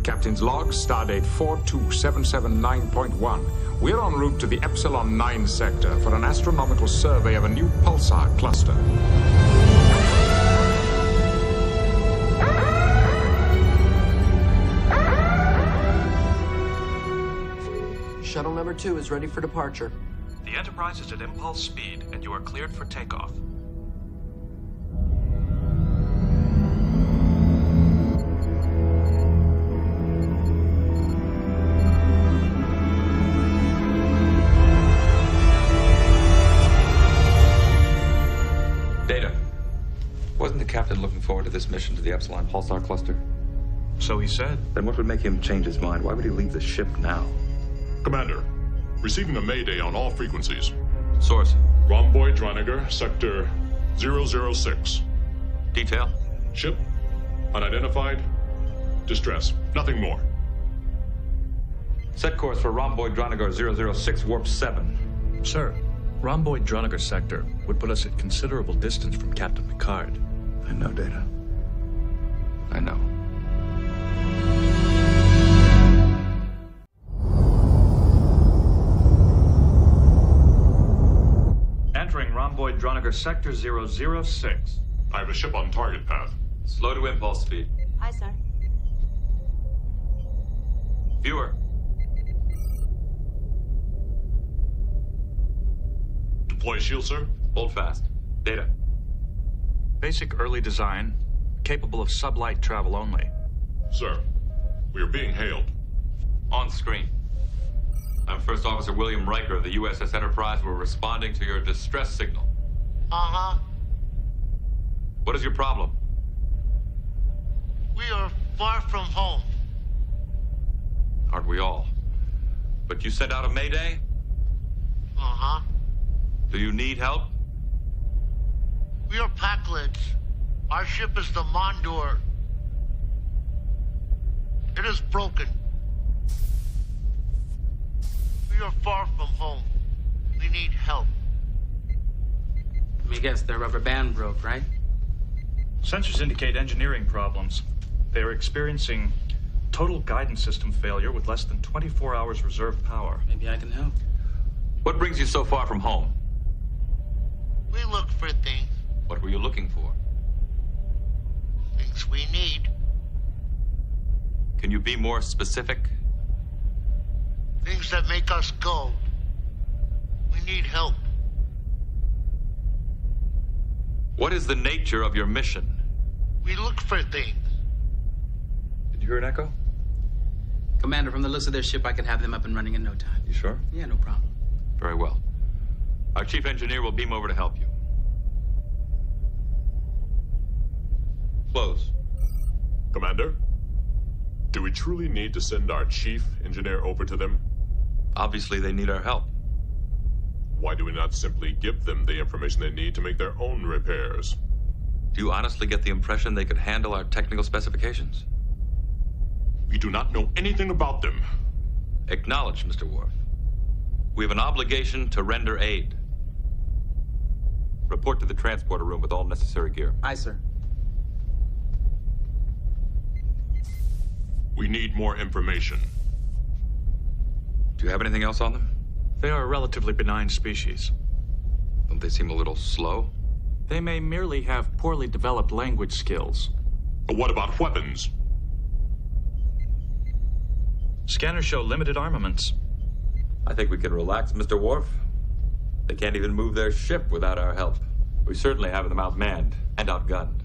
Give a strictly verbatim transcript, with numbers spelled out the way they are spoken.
Captain's log, stardate four two seven seven nine point one. We're en route to the Epsilon nine sector for an astronomical survey of a new pulsar cluster. Shuttle number two is ready for departure. The Enterprise is at impulse speed, and you are cleared for takeoff. Data. Wasn't the captain looking forward to this mission to the Epsilon Pulsar cluster? So he said. Then what would make him change his mind? Why would he leave the ship now? Commander, receiving a mayday on all frequencies. Source. Rhomboid Droniger, sector zero zero six. Detail. Ship, unidentified, distress. Nothing more. Set course for Rhomboid Droniger zero zero six, warp seven. Sir, Rhomboid Droniger sector would put us at considerable distance from Captain Picard. I know, Data. I know. Entering Rhomboid Droniger sector zero zero six. I have a ship on target path. Slow to impulse speed. Hi, sir. Viewer. Deploy shield, sir. Hold fast. Data. Basic early design, capable of sublight travel only. Sir, we are being hailed. On screen. I'm First Officer William Riker of the U S S Enterprise. We're responding to your distress signal. Uh-huh. What is your problem? We are far from home. Aren't we all? But you sent out a mayday? Uh-huh. Do you need help? We are Packlids. Our ship is the Mondor. It is broken. We are far from home. We need help. Let me guess, their rubber band broke, right? Sensors indicate engineering problems. They are experiencing total guidance system failure with less than twenty-four hours reserve power. Maybe I can help. What brings you so far from home? We look for things. What were you looking for? Things we need. Can you be more specific? Things that make us go. We need help. What is the nature of your mission? We look for things. Did you hear an echo? Commander, from the looks of their ship, I can have them up and running in no time. You sure? Yeah, no problem. Very well. Our chief engineer will beam over to help you. Close. Commander, do we truly need to send our chief engineer over to them? Obviously, they need our help. Why do we not simply give them the information they need to make their own repairs? Do you honestly get the impression they could handle our technical specifications? We do not know anything about them. Acknowledge, Mister Worf. We have an obligation to render aid. Report to the transporter room with all necessary gear. Aye, sir. We need more information. Do you have anything else on them? They are a relatively benign species. Don't they seem a little slow? They may merely have poorly developed language skills. But what about weapons? Scanners show limited armaments. I think we can relax, Mister Worf. They can't even move their ship without our help. We certainly have them outmanned and outgunned.